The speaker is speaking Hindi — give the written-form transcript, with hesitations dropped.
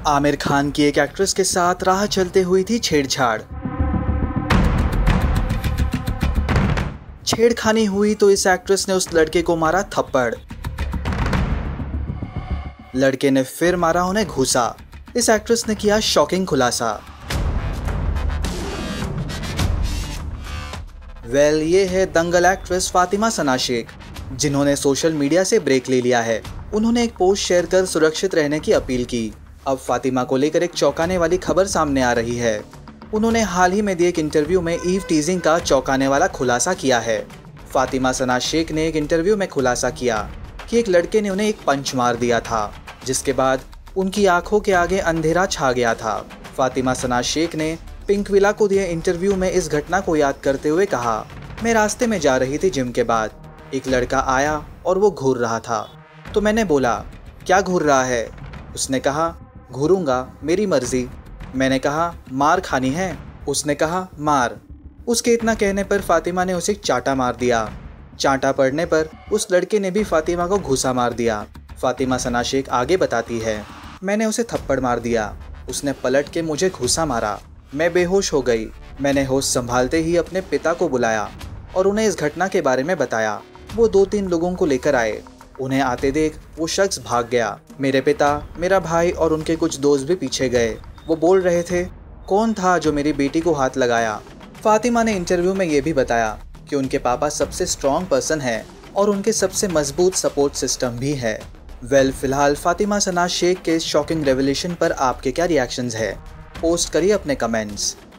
आमिर खान की एक एक्ट्रेस के साथ राह चलते हुई थी छेड़छाड़। छेड़खानी हुई तो इस एक्ट्रेस ने उस लड़के को मारा थप्पड़। लड़के ने फिर मारा उन्हें घूसा। इस एक्ट्रेस ने किया शॉकिंग खुलासा। ये है दंगल एक्ट्रेस फातिमा सना शेख, जिन्होंने सोशल मीडिया से ब्रेक ले लिया है। उन्होंने एक पोस्ट शेयर कर सुरक्षित रहने की अपील की। अब फातिमा को लेकर एक चौंकाने वाली खबर सामने आ रही है। उन्होंने हाल ही में दिए एक इंटरव्यू में ईव टीजिंग का चौंकाने वाला खुलासा किया है। फातिमा सना शेख ने एक इंटरव्यू में खुलासा किया कि एक लड़के ने उन्हें एक पंच मार दिया था, जिसके बाद उनकी आंखों के आगे अंधेरा छा गया था। फातिमा सना शेख ने पिंक विला को दिए इंटरव्यू में इस घटना को याद करते हुए कहा, मैं रास्ते में जा रही थी जिम के बाद, एक लड़का आया और वो घूर रहा था, तो मैंने बोला क्या घूर रहा है। उसने कहा घूरूंगा, मेरी मर्जी। मैंने कहा मार खानी है। उसने कहा मार। उसके इतना कहने पर फातिमा ने उसे चांटा मार दिया। चांटा पड़ने पर उस लड़के ने भी फातिमा को घूसा मार दिया। फातिमा सना शेख आगे बताती है, मैंने उसे थप्पड़ मार दिया, उसने पलट के मुझे घूसा मारा, मैं बेहोश हो गई। मैंने होश संभालते ही अपने पिता को बुलाया और उन्हें इस घटना के बारे में बताया। वो 2-3 लोगों को लेकर आए। उन्हें आते देख वो शख्स भाग गया। मेरे पिता, मेरा भाई और उनके कुछ दोस्त भी पीछे गए। वो बोल रहे थे कौन था जो मेरी बेटी को हाथ लगाया। फातिमा ने इंटरव्यू में ये भी बताया कि उनके पापा सबसे स्ट्रॉन्ग पर्सन है और उनके सबसे मजबूत सपोर्ट सिस्टम भी है। फिलहाल फातिमा सना शेख के शॉकिंग रेवलेशन पर आपके क्या रिएक्शंस है? पोस्ट करिए अपने कमेंट्स।